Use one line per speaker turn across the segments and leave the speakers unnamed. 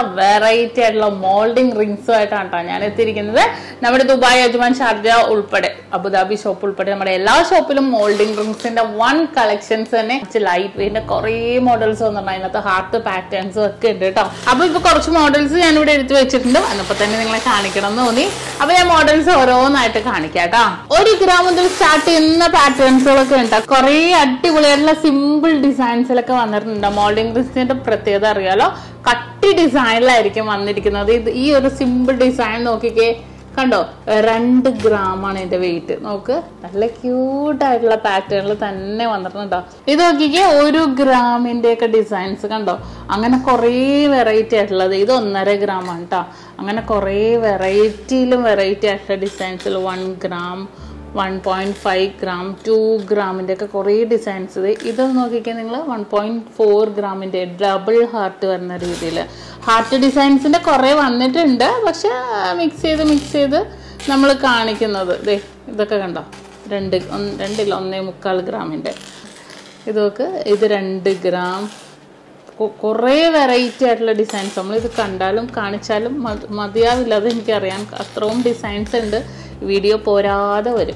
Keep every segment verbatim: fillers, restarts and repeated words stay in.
Variety ആയിട്ടുള്ള moulding റിങ്സും ആയിട്ടാണ് കേട്ടോ ഞാൻ എത്തിയിരിക്കുന്നത്. നമ്മുടെ ദുബായ്, അജ്മാൻ, ഷാർജ ഉൾപ്പെടെ അബുദാബി ഷോപ്പ് ഉൾപ്പെടെ നമ്മുടെ എല്ലാ ഷോപ്പിലും മോൾഡിംഗ് റിങ്സിന്റെ വൺ കളക്ഷൻസ് തന്നെ. ലൈറ്റ് വെയിറ്റിന്റെ കുറെ മോഡൽസ് വന്നിട്ടുണ്ട്. അതിനകത്ത് ഹാർട്ട് പാറ്റേൺസും ഒക്കെ ഉണ്ട് കേട്ടോ. അപ്പൊ ഇപ്പൊ കുറച്ച് മോഡൽസ് ഞാൻ ഇവിടെ എടുത്തു വെച്ചിട്ടുണ്ട്. അന്നപ്പോ തന്നെ നിങ്ങളെ കാണിക്കണം എന്ന് തോന്നി. അപ്പൊ ഞാൻ മോഡൽസ് ഓരോന്നായിട്ട് കാണിക്കാം കേട്ടോ. ഒരു ഗ്രാം മുതൽ സ്റ്റാർട്ട് ചെയ്യുന്ന പാറ്റേൺസുകളൊക്കെ ഉണ്ട്. കുറെ അടിപൊളിയായിട്ടുള്ള സിമ്പിൾ ഡിസൈൻസിലൊക്കെ വന്നിട്ടുണ്ട്. മോൾഡിംഗ് റിങ്സിന്റെ പ്രത്യേകത അറിയാലോ, കട്ടി ഡിസൈനിലായിരിക്കും വന്നിരിക്കുന്നത്. ഇത് ഈ ഒരു സിമ്പിൾ ഡിസൈൻ നോക്കിക്കേ, കണ്ടോ, രണ്ട് ഗ്രാം ആണ് ഇതിന്റെ വെയിറ്റ്. നോക്ക്, നല്ല ക്യൂട്ട് ആയിട്ടുള്ള പാറ്റേണിൽ തന്നെ വന്നിട്ടുണ്ടോ. ഇത് നോക്കിക്കേ, ഒരു ഗ്രാമിന്റെ ഒക്കെ ഡിസൈൻസ് കണ്ടോ. അങ്ങനെ കുറെ വെറൈറ്റി ആയിട്ടുള്ളത്. ഇത് ഒന്നര ഗ്രാം ആണ് കേട്ടോ. അങ്ങനെ കുറെ വെറൈറ്റിയിലും വെറൈറ്റി ആയിട്ടുള്ള ഡിസൈൻസിൽ one gram, one point five gram, two ഗ്രാമിന്റെ ഒക്കെ കുറെ ഡിസൈൻസ്. ഇത് നോക്കിക്കാൻ നിങ്ങൾ വൺ പോയിന്റ് ഫോർ ഗ്രാമിന്റെ ഡബിൾ ഹാർട്ട് വരുന്ന രീതിയിൽ ഹാർട്ട് ഡിസൈൻസിന്റെ കുറെ വന്നിട്ടുണ്ട്. പക്ഷെ മിക്സ് ചെയ്ത് മിക്സ് ചെയ്ത് നമ്മൾ കാണിക്കുന്നത് ദേ ഇതൊക്കെ കണ്ടോ, രണ്ട് രണ്ടില്ല ഒന്നേ മുക്കാൽ ഗ്രാമിന്റെ. ഇതൊക്കെ ഇത് രണ്ട് ഗ്രാം. കുറേ വെറൈറ്റി ആയിട്ടുള്ള ഡിസൈൻസ്. നമ്മളിത് കണ്ടാലും കാണിച്ചാലും മതിയാവില്ല, അത് എനിക്കറിയാം. അത്രയും ഡിസൈൻസ് ഉണ്ട്, വീഡിയോ പോരാതെ വരും.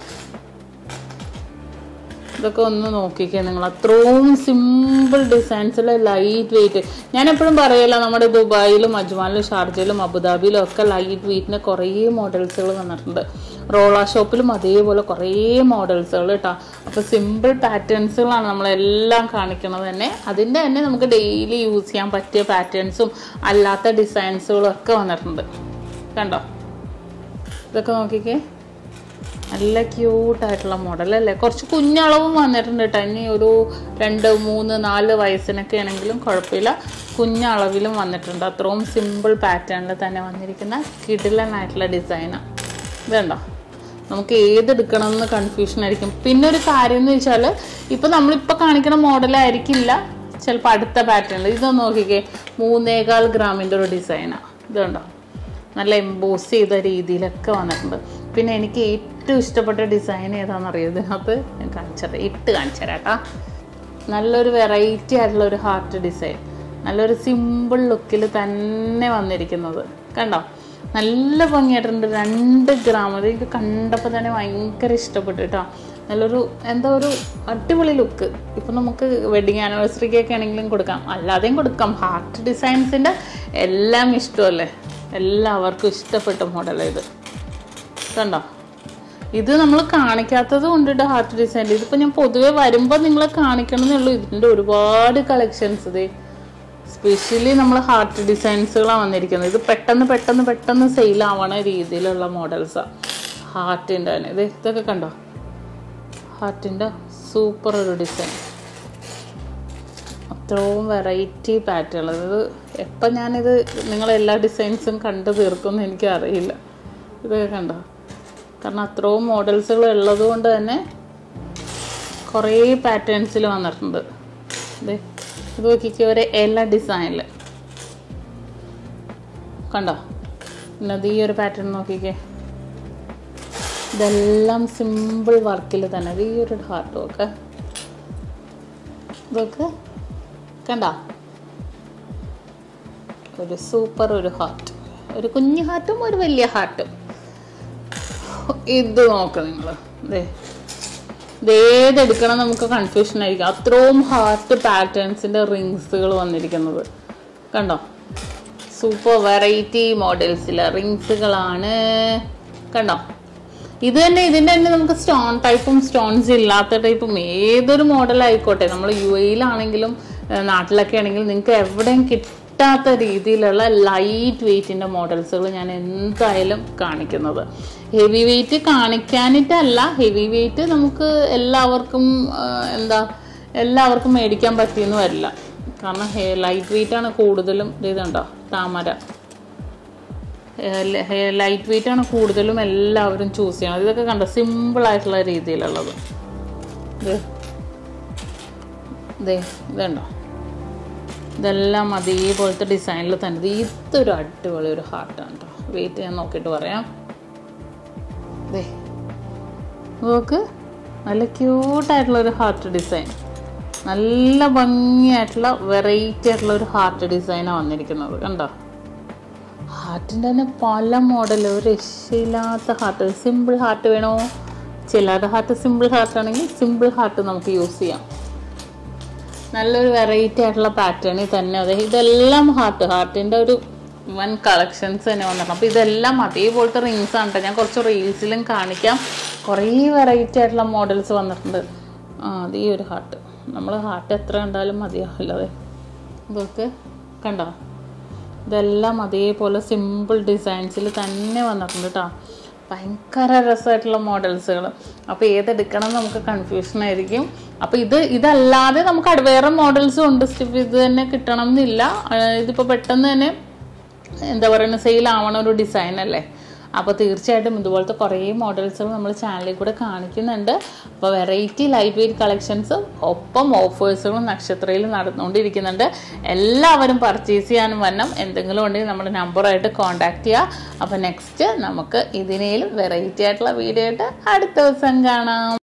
ഇതൊക്കെ ഒന്ന് നോക്കിക്കേ നിങ്ങൾ, അത്രയും സിമ്പിൾ ഡിസൈൻസിൽ ലൈറ്റ് വെയിറ്റ്. ഞാൻ എപ്പോഴും പറയല്ല, നമ്മുടെ ദുബായിലും അജ്മാനിലും ഷാർജയിലും അബുദാബിയിലും ഒക്കെ ലൈറ്റ് വെയിറ്റിന് കുറേ മോഡൽസുകൾ വന്നിട്ടുണ്ട്. റോള ഷോപ്പിലും അതേപോലെ കുറേ മോഡൽസുകൾ കേട്ടോ. അപ്പോൾ സിമ്പിൾ പാറ്റേൺസുകളാണ് നമ്മളെല്ലാം കാണിക്കുന്നത് തന്നെ. അതിൻ്റെ തന്നെ നമുക്ക് ഡെയിലി യൂസ് ചെയ്യാൻ പറ്റിയ പാറ്റേൺസും അല്ലാത്ത ഡിസൈൻസുകളും ഒക്കെ വന്നിട്ടുണ്ട്. കണ്ടോ, ഇതൊക്കെ നോക്കിക്കേ, നല്ല ക്യൂട്ടായിട്ടുള്ള മോഡലല്ലേ. കുറച്ച് കുഞ്ഞളവും വന്നിട്ടുണ്ട് കേട്ടോ. ഇനി ഒരു രണ്ട് മൂന്ന് നാല് വയസ്സിനൊക്കെ ആണെങ്കിലും കുഴപ്പമില്ല, കുഞ്ഞളവിലും വന്നിട്ടുണ്ട്. അത്രയും സിമ്പിൾ പാറ്റേണിൽ തന്നെ വന്നിരിക്കുന്ന കിടിലനായിട്ടുള്ള ഡിസൈനാണ്. ഇതുണ്ടോ, നമുക്ക് ഏതെടുക്കണമെന്ന് കൺഫ്യൂഷൻ ആയിരിക്കും. പിന്നെ ഒരു കാര്യം എന്ന് വെച്ചാൽ, ഇപ്പം നമ്മളിപ്പോൾ കാണിക്കുന്ന മോഡലായിരിക്കില്ല ചിലപ്പോൾ അടുത്ത പാറ്റേണിൽ. ഇതൊന്ന് നോക്കിക്കേ, മൂന്നേകാൽ ഗ്രാമിൻ്റെ ഒരു ഡിസൈനാണ്. ഇതുണ്ടോ, നല്ല എംബോസ് ചെയ്ത രീതിയിലൊക്കെ വന്നിട്ടുണ്ട്. പിന്നെ എനിക്ക് ഏറ്റവും ഇഷ്ടപ്പെട്ട ഡിസൈൻ ഏതാണെന്നറിയോ, ഇതിനകത്ത് ഞാൻ കാണിച്ചത് ഇട്ട് കാണിച്ചു തരാം കേട്ടോ. നല്ലൊരു വെറൈറ്റി ആയിട്ടുള്ള ഒരു ഹാർട്ട് ഡിസൈൻ, നല്ലൊരു സിമ്പിൾ ലുക്കിൽ തന്നെ വന്നിരിക്കുന്നത് കണ്ടോ. നല്ല ഭംഗിയായിട്ടുണ്ട്. രണ്ട് ഗ്രാം. അത് എനിക്ക് കണ്ടപ്പോൾ തന്നെ ഭയങ്കര ഇഷ്ടപ്പെട്ടു കേട്ടോ. നല്ലൊരു എന്താ ഒരു അടിപൊളി ലുക്ക്. ഇപ്പം നമുക്ക് വെഡിങ് ആനിവേഴ്സറിക്കൊക്കെ ആണെങ്കിലും കൊടുക്കാം, അല്ലാതെയും കൊടുക്കാം. ഹാർട്ട് ഡിസൈൻസിൻ്റെ എല്ലാം ഇഷ്ടമല്ലേ, എല്ലാവർക്കും ഇഷ്ടപ്പെട്ട മോഡലാണ് ഇത്. കണ്ടോ, ഇത് നമ്മൾ കാണിക്കാത്തത് കൊണ്ടിട്ട് ഹാർട്ട് ഡിസൈൻ. ഇതിപ്പോൾ ഞാൻ പൊതുവെ വരുമ്പോൾ നിങ്ങളെ കാണിക്കണമെന്നുള്ളൂ. ഇതിൻ്റെ ഒരുപാട് കളക്ഷൻസ് ഇത് സ്പെഷ്യലി നമ്മൾ ഹാർട്ട് ഡിസൈൻസുകളാണ് വന്നിരിക്കുന്നത്. ഇത് പെട്ടെന്ന് പെട്ടെന്ന് പെട്ടെന്ന് സെയിലാവണ രീതിയിലുള്ള മോഡൽസാണ് ഹാർട്ടിൻ്റെ തന്നെ. ഇത് ഇതൊക്കെ കണ്ടോ, ഹാർട്ടിൻ്റെ സൂപ്പർ ഒരു ഡിസൈൻ. അത്രയും വെറൈറ്റി പാറ്റേൺ. ഇത് എപ്പം ഞാനിത് നിങ്ങളെല്ലാ ഡിസൈൻസും കണ്ടു തീർക്കുമെന്ന് എനിക്കറിയില്ല. ഇതൊക്കെ കണ്ടോ, കാരണം അത്രയും മോഡൽസുകൾ ഉള്ളത് കൊണ്ട് തന്നെ കുറേ പാറ്റേൺസിൽ വന്നിട്ടുണ്ട്. ഇത് ഇത് നോക്കിക്കേ, ഒരു എല്ലാ ഡിസൈനിൽ കണ്ടോ. പിന്നെ അത് ഈ ഒരു പാറ്റേൺ നോക്കിക്കേ, ഇതെല്ലാം സിമ്പിൾ വർക്കിൽ തന്നെ. ഈ ഒരു ഹാർട്ടും ഒക്കെ ഇതൊക്കെ കണ്ടോ, ഒരു സൂപ്പർ ഒരു ഹാർട്ട്, ഒരു കുഞ്ഞു ഹാർട്ടും ഒരു വലിയ ഹാർട്ടും. ഇത് നോക്ക് നിങ്ങൾ, ഇതേ ഇതേതെടുക്കണം നമുക്ക് കൺഫ്യൂഷൻ ആയിരിക്കും. അത്രയും ഹാർട്ട് പാറ്റേൺസിൻ്റെ റിങ്സുകൾ വന്നിരിക്കുന്നത് കണ്ടോ. സൂപ്പർ വെറൈറ്റി മോഡൽസിലെ റിങ്സുകളാണ് കണ്ടോ. ഇത് തന്നെ ഇതിൻ്റെ തന്നെ നമുക്ക് സ്റ്റോൺ ടൈപ്പും സ്റ്റോൺസ് ഇല്ലാത്ത ടൈപ്പും ഏതൊരു മോഡലായിക്കോട്ടെ, നമ്മൾ യു എയിലാണെങ്കിലും നാട്ടിലൊക്കെ ആണെങ്കിലും നിങ്ങൾക്ക് എവിടെയും കിട്ടാത്ത രീതിയിലുള്ള ലൈറ്റ് വെയ്റ്റിൻ്റെ മോഡൽസുകൾ ഞാൻ എന്തായാലും കാണിക്കുന്നത്. ഹെവി വെയ്റ്റ് കാണിക്കാനിട്ടല്ല, ഹെവി വെയ്റ്റ് നമുക്ക് എല്ലാവർക്കും എന്താ എല്ലാവർക്കും മേടിക്കാൻ പറ്റിയെന്ന് വരില്ല. കാരണം ലൈറ്റ് വെയ്റ്റാണ് കൂടുതലും. ഇതുണ്ടോ, താമര ലൈറ്റ് വെയ്റ്റ് ആണ് കൂടുതലും എല്ലാവരും ചൂസ് ചെയ്യണം. ഇതൊക്കെ കണ്ടോ, സിമ്പിളായിട്ടുള്ള രീതിയിലുള്ളത്. ഇത് ഇതേ ഇതുണ്ടോ, ഇതെല്ലാം അതേപോലത്തെ ഡിസൈനിൽ തന്നെ. ഇതൊരു അടിപൊളി ഒരു ഹാർട്ടാണ് കേട്ടോ. വെയിറ്റ് ഞാൻ നോക്കിയിട്ട് പറയാം. നോക്ക്, നല്ല ക്യൂട്ടായിട്ടുള്ളൊരു ഹാർട്ട് ഡിസൈൻ. നല്ല ഭംഗിയായിട്ടുള്ള വെറൈറ്റി ആയിട്ടുള്ള ഒരു ഹാർട്ട് ഡിസൈനാണ് വന്നിരിക്കുന്നത്. കണ്ടോ, ഹാർട്ടിൻ്റെ തന്നെ പല മോഡൽ, ഒരു രക്ഷയില്ലാത്ത ഹാർട്ട്. സിമ്പിൾ ഹാർട്ട് വേണോ, ചിലരുടെ ഹാർട്ട് സിമ്പിൾ ഹാർട്ടാണെങ്കിൽ സിമ്പിൾ ഹാർട്ട് നമുക്ക് യൂസ് ചെയ്യാം. നല്ലൊരു വെറൈറ്റി ആയിട്ടുള്ള പാറ്റേണിൽ തന്നെ അതെ ഇതെല്ലാം ഹാർട്ട് ഹാർട്ടിൻ്റെ ഒരു വൺ കളക്ഷൻസ് തന്നെ വന്നിട്ടുണ്ട്. അപ്പോൾ ഇതെല്ലാം അതേപോലത്തെ റിങ്സ് ആണ് കേട്ടോ. ഞാൻ കുറച്ച് റീൽസിലും കാണിക്കാം. കുറേ വെറൈറ്റി ആയിട്ടുള്ള മോഡൽസ് വന്നിട്ടുണ്ട്. ആ അത് ഈ ഒരു ഹാർട്ട്, നമ്മൾ ഹാർട്ട് എത്ര കണ്ടാലും മതിയാവില്ല. അതെ ഇതൊക്കെ കണ്ടോ, ഇതെല്ലാം അതേപോലെ സിമ്പിൾ ഡിസൈൻസിൽ തന്നെ വന്നിട്ടുണ്ട് കേട്ടോ. ഭയങ്കര രസമായിട്ടുള്ള മോഡൽസുകൾ. അപ്പോൾ ഏതെടുക്കണം എന്ന് നമുക്ക് കൺഫ്യൂഷൻ ആയിരിക്കും. അപ്പോൾ ഇത് ഇതല്ലാതെ നമുക്ക് അത് വേറെ മോഡൽസും ഉണ്ട് സ്റ്റിഫ്. ഇത് തന്നെ കിട്ടണം എന്നില്ല. ഇതിപ്പോൾ പെട്ടെന്ന് തന്നെ എന്താ പറയുക സെയിലാവണ ഒരു ഡിസൈൻ അല്ലേ. അപ്പോൾ തീർച്ചയായിട്ടും ഇതുപോലത്തെ കുറേ മോഡൽസുകൾ നമ്മൾ ചാനലിൽ കൂടെ കാണിക്കുന്നുണ്ട്. അപ്പോൾ വെറൈറ്റി ലൈറ്റ് വെയ്റ്റ് കളക്ഷൻസ് ഒപ്പം ഓഫേഴ്സുകളും നക്ഷത്രയിൽ നടന്നുകൊണ്ടിരിക്കുന്നുണ്ട്. എല്ലാവരും പർച്ചേസ് ചെയ്യാനും വരണം. എന്തെങ്കിലും ഉണ്ടെങ്കിൽ നമ്മുടെ നമ്പറായിട്ട് കോൺടാക്ട് ചെയ്യുക. അപ്പോൾ നെക്സ്റ്റ് നമുക്ക് ഇതിനേലും വെറൈറ്റി ആയിട്ടുള്ള വീഡിയോ ആയിട്ട് അടുത്ത ദിവസം കാണാം.